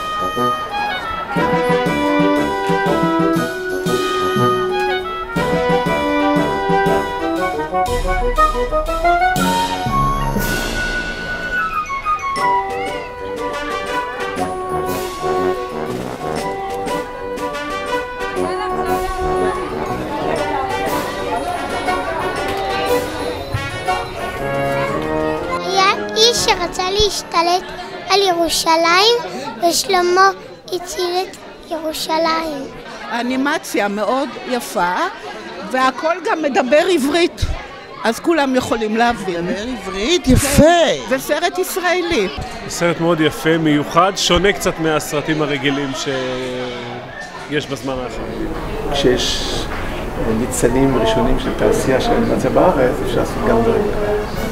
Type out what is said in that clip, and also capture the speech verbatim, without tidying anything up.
שרצה להשתלט על ירושלים, ושלמה הציל את ירושלים. האנימציה מאוד יפה, והכל גם מדבר עברית, אז כולם יכולים להבין. מדבר עברית? יפה! זה סרט ישראלי. סרט מאוד יפה, מיוחד, שונה קצת מהסרטים הרגילים שיש בזמן האחרון. כשיש ניצנים ראשונים של תעשייה של אנימציה בארץ, אפשר לעשות גם דברים.